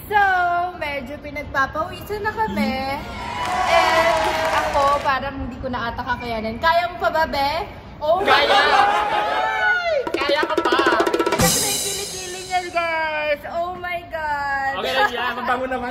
So, medyo pinagpapawisan na kami. And ako, parang hindi ko na ata kakayanin. Kaya mo pa ba, be? Oh, kaya! Kaya ka pa! Kasi na yung kilikili niya, guys. Oh my God! Okay lang yan, mabango naman.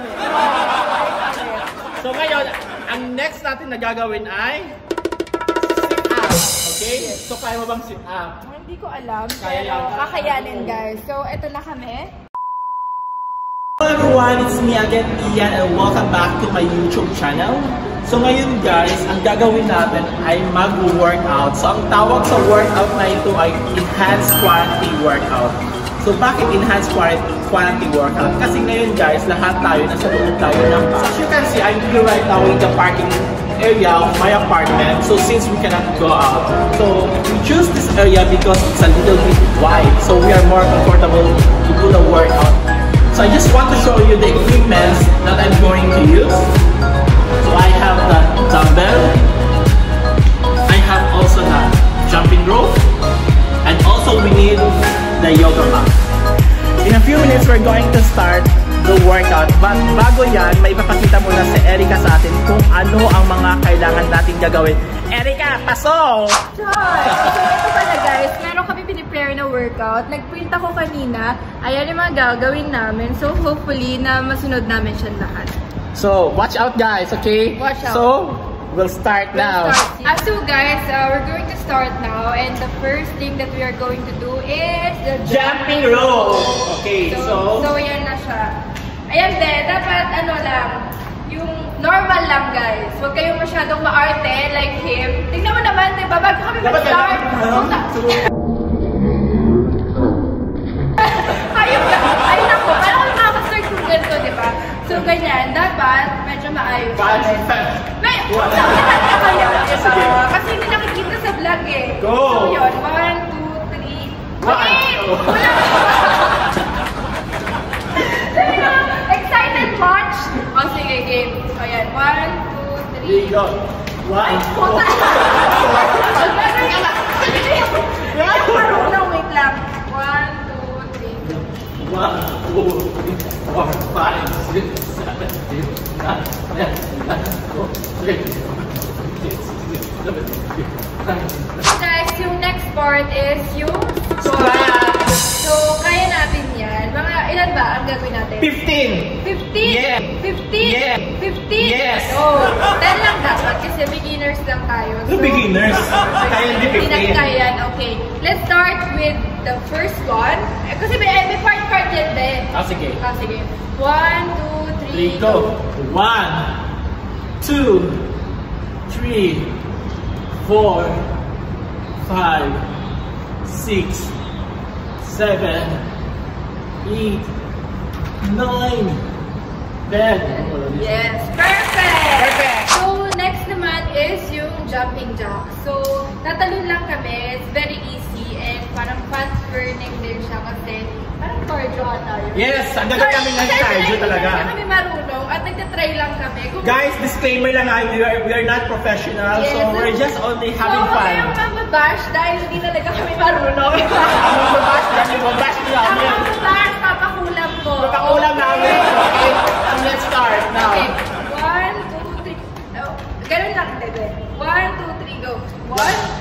So ngayon, ang next natin na gagawin ay sit-up. Okay? So kaya mo bang sit-up? Hindi ko alam. Kaya Pero kakayanin, guys. So, eto na kami. Hello everyone, it's me again, Ian, and welcome back to my YouTube channel. So ngayon guys, ang gagawin natin ay mag-workout. So ang tawag sa workout na ito ay Enhanced Quality Workout. So bakit Enhanced Quality Workout? Kasi ngayon guys, lahat tayo nasa loob tayo ng bahay. So as you can see, I'm here right now in the parking area of my apartment. So since we cannot go out, so we choose this area because it's a little bit wide. So we are more comfortable to do the workout. So I just want to show you the equipment that I'm going to use. So I have the dumbbell, I have also the jumping rope, and also we need the yoga mat. In a few minutes, we're going to start the workout. But bago yan, may ipapakita muna si Erica sa atin kung ano ang mga kailangan natin gagawin. Erica, pasok! Char! So, ito pala guys, meron kami piniprepare na workout. Nag-print ako kanina. Ayan yung mga gagawin namin. So, hopefully, na masunod namin siya lahat. So, watch out guys, okay? Watch out. So, we'll start now. So guys, we're going to start now. And the first thing that we are going to do is the jumping rope. Okay, so yan na siya. Ayan din, dapat ano lang, yung normal lang guys. Huwag kayong masyadong maarte like him. Tingnan mo naman, diba? Bago kami mag-start. Ayun ako, parang kami makaka-start kung ganito, diba? So ganyan, dapat medyo maayos. May, sakit ka kaya, diba? Kasi hindi nakikita sa vlog eh. Go! So yun, 1, 2, 3. Wala! Excited much? O sige, game. O yan, 1, 2, 3. Go! 1, 2, 3. Marunong, wait lang. 1, 2, 3. 1, 2, 3, 4, 5, 6, 7, 8, 9, 10, 11, 12, Guys, yung next part is yung squat. So, kaya natin yan. Mga ilan ba ang gagawin natin? 15! 15? Yeah. 15? Yeah. 15? Yes. Oh, 10 lang dapat kasi beginners lang tayo. So, beginners? Kaya hindi 15. Hindi kaya yan. Okay. Let's start with the first one. Kasi may part yan din. Sige. Sige. 1, 2, 3, go! 1, 2, 3, 4, 5, 6, 7, 8, 9, 10. Yes, perfect! Perfect! So, next naman is yung jumping jack. So, tatalon lang kami. It's very easy and parang fast burning din siya kasi parang cardio ata yun. Yes! Ang gagawin kami ng cardio talaga. Hindi kami marunong at nagtatry lang kami. Guys, disclaimer lang, we are not professional, yes, so we're just only having fun. So, huwag kayong mababash dahil hindi talaga kami marunong. Ang mababash namin, mabash namin. Ang mababash, papakulam ko. Papakulam namin. Okay, so let's start now. Okay, 1, 2, 3. Oh, ganun lang, Dede. 1, 2, 3, go. 1,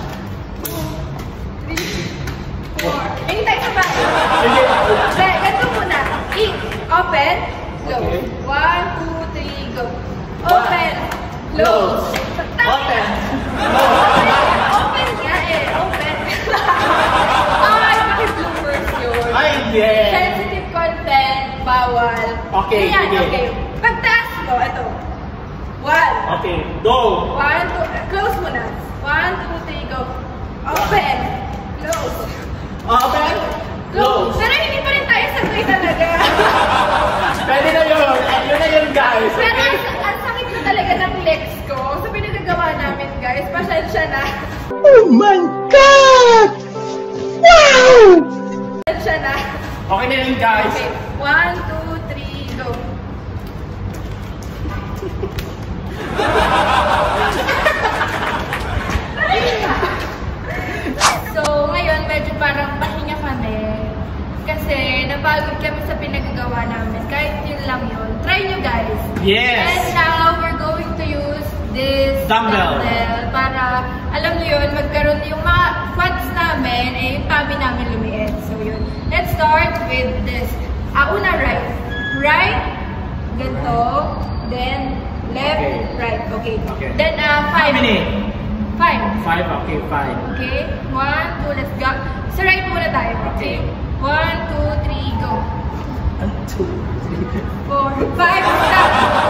2, 3, 4. Hindi tayo sabay. Okay, ganito muna. Open, close. 1, 2, 3, go. Open, close. Open. Open nga eh. Open. Ay, bakit bloopers yun? Ay, hindi. Sensitive content, bawal. Okay, Ayan, sige. okay. Pagtaas ko, ito. 1. Okay, go. 1, 2, close muna. 1, 2, 3, go. Open, close. Open, close. Pero hindi pa rin tayo sabay talaga. Pwede na yun. Yun na yun, guys. Pero ang sakit na talaga ng legs ko. Sa pinagagawa namin, guys. Pasensya na. Oh my God! Wow! Pasensya na. Okay na yun, guys. Okay. 1, 2, 3, go. So, ngayon, medyo parang pahinga kami. Kasi napagod kami sa pinagagawa namin. Kahit yun lang Yes! And now, we're going to use this dumbbell para, alam niyo yun, magkaroon yung mga quads namin, yung tummy namin lumiit. So yun. Let's start with this. Una, right. Right, ganito. Then, left, right. Okay. Then, 5. How many? 5. 5, okay, 5. Okay. 1, 2, let's go. Sa right muna tayo. Okay. 1, 2, 3, go. 1, 2, 3, 4, 5, stop.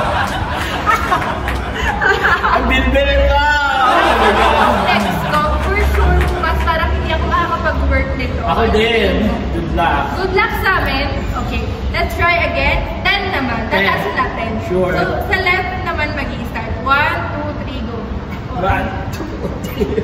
Ang bilbil ka! Next go. For sure, mas parang hindi ako makakapag-work nito. Ako din. Good luck. Good luck sa amin. Okay. Let's try again. 10 naman. Tatasin natin. Sure. So, sa left naman mag-i-start. 1, 2, 3, go. 1, 2, 3.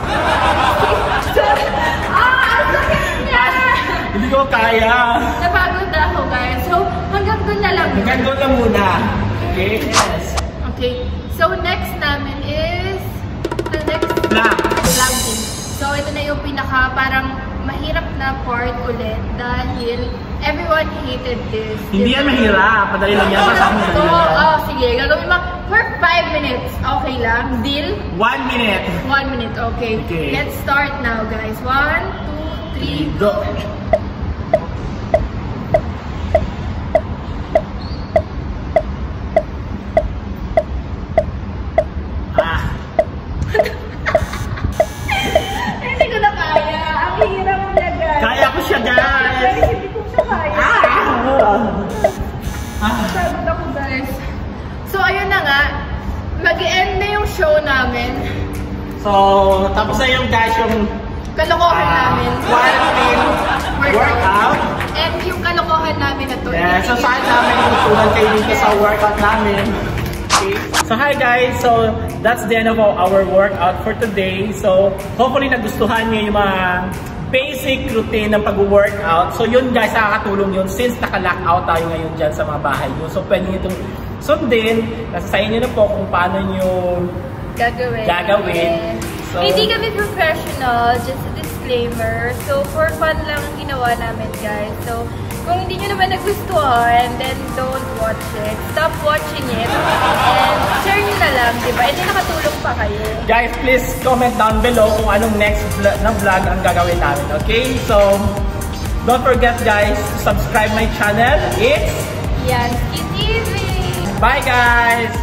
Ang sakit niya! Hindi ko kaya. Napagod na ako, guys. So, hanggang doon na lang. Hanggang doon lang muna. Okay? Yes. Okay. So, next namin is the next planking. So, ito na yung pinaka parang mahirap na part ulit dahil everyone hated this. Hindi yan mahirap. Padali lang yan. Sige. Gagawin mo for 5 minutes. Okay lang. Deal? 1 minute. 1 minute. Okay. Let's start now, guys. 1, 2, 3, go. Hindi ko na kaya. Ang hirap na, guys. Kaya ko siya, guys. Hindi ko siya kaya. Sabot ako, guys. So, ayun na nga. Mag-end na yung show namin. So, tapos na yung guys yung kalokohan namin. Quarantine workout. And yung kalokohan namin na to. Yeah, so saan namin tutulungan kayo dito sa workout namin. Okay. So hi guys, so that's the end of our workout for today. So hopefully nagustuhan niyo yung mga basic routine ng pag-workout. So yun guys, nakakatulong yun since naka-lockout tayo ngayon dyan sa mga bahay nyo. So pwede nyo itong sundin. Nasa sa inyo na po kung paano nyo gagawin. So, hindi kami professional, just a disclaimer. So for fun lang ginawa namin guys. So kung hindi nyo naman nagustuhan, then don't watch it. Stop watching it. And share nyo na lang, diba? Hindi nakatulong pa kayo. Guys, please comment down below kung anong next na vlog ang gagawin namin. Okay? So, don't forget guys to subscribe my channel. It's Yansky TV. Bye guys!